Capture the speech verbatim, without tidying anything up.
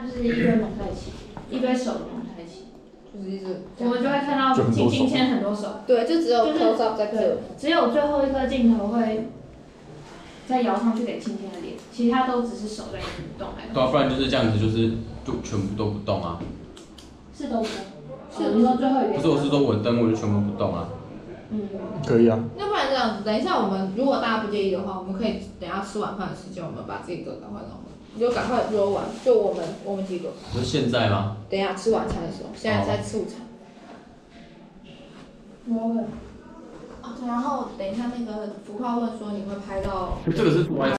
就是一堆蒙太奇，一堆手的蒙太奇， 就是一直我们就会看到轻轻牵很多手。 对，就只有 close up 在这， 只有最后一个镜头会再摇上去给青青的脸，其他都只是手在动来动。 对啊，不然就是这样子，就是就全部都不动啊。 是都不动。是你说最后一个？ 不是，我是说我灯我就全部不动啊。 嗯， 可以啊。 要不然这样子，等一下我们如果大家不介意的话，我们可以等一下吃晚饭的时间，我们把这个赶快弄完，你就赶快 roll 完，就我们我们几个。 就现在吗？ 等一下吃晚餐的时候，现在在吃午餐。 我会。 哦，然后等一下那个浮夸问说你会拍到。 这个是